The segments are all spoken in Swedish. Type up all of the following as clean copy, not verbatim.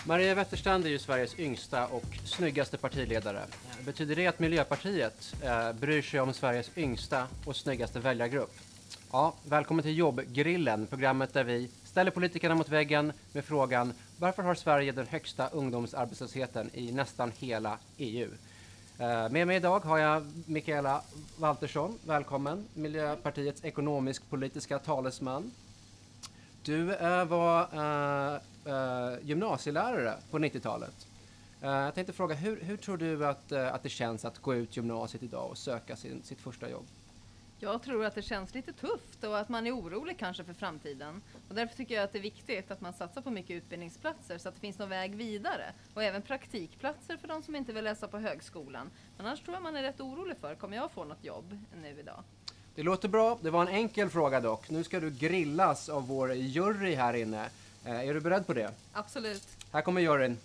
Maria Wetterstrand är ju Sveriges yngsta och snyggaste partiledare. Betyder det att Miljöpartiet bryr sig om Sveriges yngsta och snyggaste väljargrupp? Ja, välkommen till Jobbgrillen, programmet där vi ställer politikerna mot väggen med frågan: varför har Sverige den högsta ungdomsarbetslösheten i nästan hela EU? Med mig idag har jag Mikaela Valtersson, välkommen, Miljöpartiets ekonomisk-politiska talesman. Du var gymnasielärare på 90-talet. Jag tänkte fråga, hur tror du att det känns att gå ut gymnasiet idag och söka sitt första jobb? Jag tror att det känns lite tufft och att man är orolig kanske för framtiden. Och därför tycker jag att det är viktigt att man satsar på mycket utbildningsplatser så att det finns någon väg vidare. Och även praktikplatser för de som inte vill läsa på högskolan. Men annars tror jag man är rätt orolig för, kommer jag få något jobb nu idag? Det låter bra. Det var en enkel fråga dock. Nu ska du grillas av vår jury här inne. Är du beredd på det? Absolut. Här kommer juryn.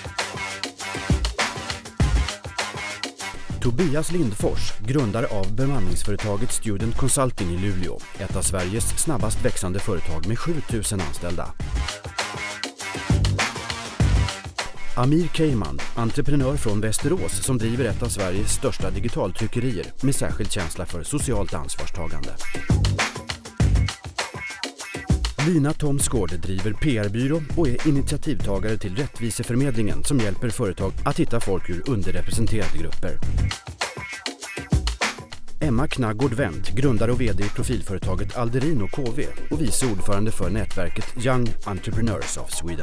Tobias Lindfors, grundare av bemanningsföretaget Student Consulting i Luleå, ett av Sveriges snabbast växande företag med 7000 anställda. Amir Keyman, entreprenör från Västerås som driver ett av Sveriges största digitaltryckerier med särskild känsla för socialt ansvarstagande. Lina Thomsgård driver PR-byrå och är initiativtagare till Rättviseförmedlingen som hjälper företag att hitta folk ur underrepresenterade grupper. Emma Knaggård Wendt, grundare och vd i profilföretaget Alderino KV och vice ordförande för nätverket Young Entrepreneurs of Sweden.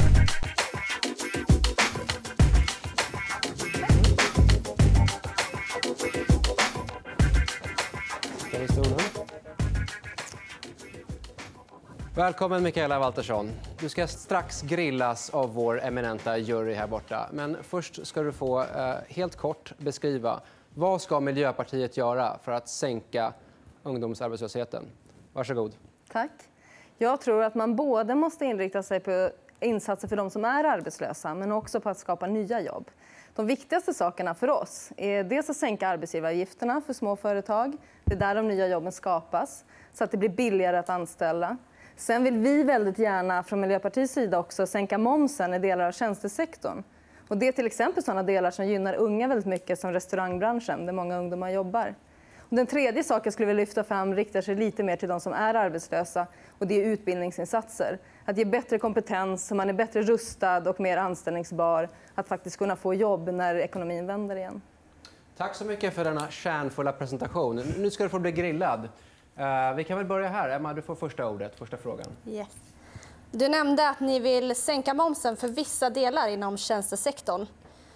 Välkommen Mikaela Valtersson. Du ska strax grillas av vår eminenta jury här borta. Men först ska du få helt kort beskriva vad ska Miljöpartiet göra för att sänka ungdomsarbetslösheten? Varsågod. Tack. Jag tror att man både måste inrikta sig på insatser för de som är arbetslösa men också på att skapa nya jobb. De viktigaste sakerna för oss är dels att sänka arbetsgivaravgifterna för små företag. Det är där de nya jobben skapas så att det blir billigare att anställa. Sen vill vi väldigt gärna från Miljöpartiets sida också sänka momsen i delar av tjänstesektorn. Och det är till exempel sådana delar som gynnar unga väldigt mycket som restaurangbranschen där många ungdomar jobbar. Och den tredje saken jag skulle vilja lyfta fram riktar sig lite mer till de som är arbetslösa och det är utbildningsinsatser. Att ge bättre kompetens så man är bättre rustad och mer anställningsbar att faktiskt kunna få jobb när ekonomin vänder igen. Tack så mycket för denna kärnfulla presentation. Nu ska du få bli grillad. Vi kan väl börja här. Emma, du får första ordet, första frågan. Yes. Du nämnde att ni vill sänka momsen för vissa delar inom tjänstesektorn.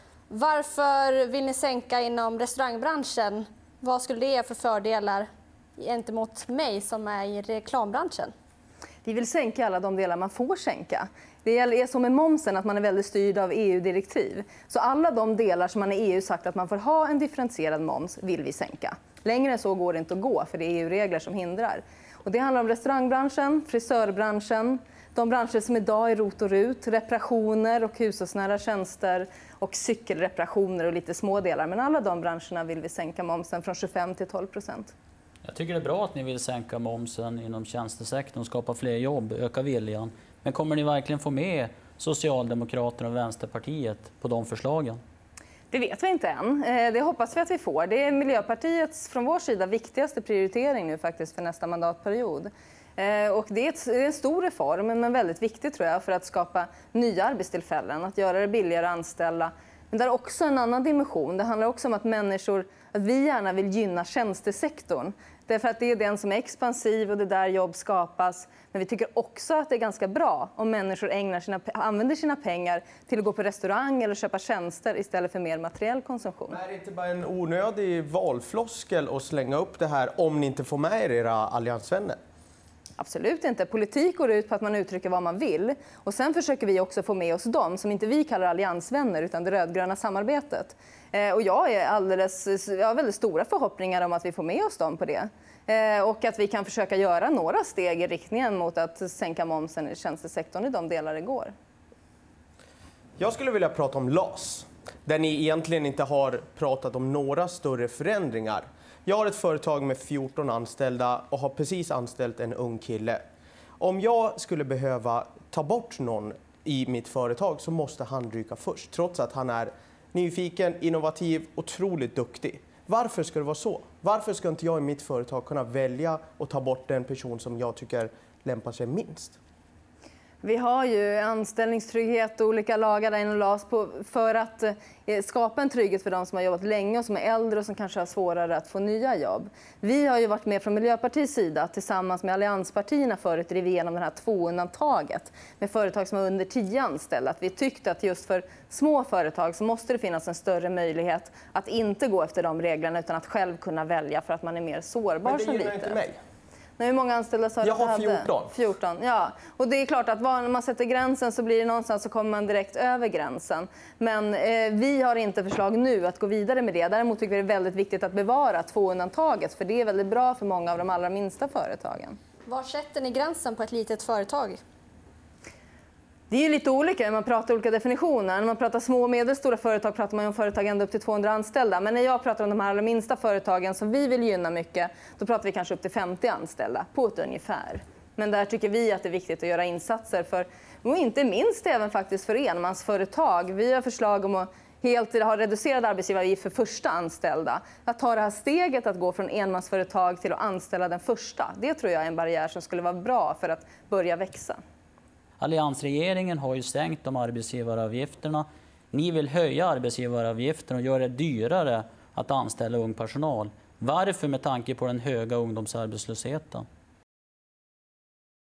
Varför vill ni sänka inom restaurangbranschen? Vad skulle det ge för fördelar gentemot mig som är i reklambranschen? Vi vill sänka alla de delar man får sänka. Det är som med momsen att man är väldigt styrd av EU-direktiv. Så alla de delar som man i EU sagt att man får ha en differentierad moms vill vi sänka. Längre än så går det inte att gå för det är EU-regler som hindrar. Och det handlar om restaurangbranschen, frisörbranschen, de branscher som idag är rot och rut, reparationer och hushållsnära tjänster och cykelreparationer och lite små delar. Men alla de branscherna vill vi sänka momsen från 25% till 12%. Jag tycker det är bra att ni vill sänka momsen inom tjänstesektorn, skapa fler jobb, öka viljan. Men kommer ni verkligen få med Socialdemokraterna och Vänsterpartiet på de förslagen? Det vet vi inte än. Det hoppas vi att vi får. Det är Miljöpartiets från vår sida viktigaste prioritering nu faktiskt för nästa mandatperiod. Och det är en stor reform men väldigt viktig tror jag för att skapa nya arbetstillfällen, att göra det billigare att anställa. Men det är också en annan dimension. Det handlar också om att att vi gärna vill gynna tjänstesektorn. Därför att det är den som är expansiv och det är där jobb skapas. Men vi tycker också att det är ganska bra om människor använder sina pengar till att gå på restaurang eller köpa tjänster istället för mer materiell konsumtion. Men är det inte bara en onödig valfloskel att slänga upp det här om ni inte får med era alliansvänner? Absolut inte. Politik går ut på att man uttrycker vad man vill. Och sen försöker vi också få med oss dem som inte vi kallar alliansvänner utan det rödgröna samarbetet. Och jag har väldigt stora förhoppningar om att vi får med oss dem på det. Och att vi kan försöka göra några steg i riktningen mot att sänka momsen i tjänstesektorn i de delar det går. Jag skulle vilja prata om LAS, där ni egentligen inte har pratat om några större förändringar. Jag har ett företag med 14 anställda och har precis anställt en ung kille. Om jag skulle behöva ta bort någon i mitt företag så måste han ryka först. Trots att han är nyfiken, innovativ, otroligt duktig. Varför ska det vara så? Varför ska inte jag i mitt företag kunna välja och ta bort den person som jag tycker lämpar sig minst? Vi har ju anställningstrygghet och olika lagar där inom LAS för att skapa en trygghet för de som har jobbat länge och som är äldre och som kanske har svårare att få nya jobb. Vi har ju varit med från Miljöpartiets sida tillsammans med allianspartierna förut driva igenom det här 2-undantaget med företag som har under 10 anställda. Vi tyckte att just för små företag så måste det finnas en större möjlighet att inte gå efter de reglerna utan att själv kunna välja för att man är mer sårbar som liten. Men det gillar inte mig. Hur många anställda sa du? Jag har 14. 14, ja. Och det är klart att när man sätter gränsen så blir det någonstans så kommer man direkt över gränsen. Men vi har inte förslag nu att gå vidare med det. Däremot tycker vi det är väldigt viktigt att bevara 2-undantaget för det är väldigt bra för många av de allra minsta företagen. Var sätter ni gränsen på ett litet företag? Det är ju lite olika när man pratar olika definitioner. När man pratar små och medelstora företag pratar man om företag ända upp till 200 anställda. Men när jag pratar om de här allra minsta företagen som vi vill gynna mycket, då pratar vi kanske upp till 50 anställda på ett ungefär. Men där tycker vi att det är viktigt att göra insatser för, och inte minst även faktiskt för enmansföretag. Vi har förslag om att helt ha reducerad arbetsgivaravgift för första anställda. Att ta det här steget att gå från enmansföretag till att anställa den första, det tror jag är en barriär som skulle vara bra för att börja växa. Alliansregeringen har ju sänkt de arbetsgivaravgifterna. Ni vill höja arbetsgivaravgifterna och göra det dyrare att anställa ung personal. Varför med tanke på den höga ungdomsarbetslösheten?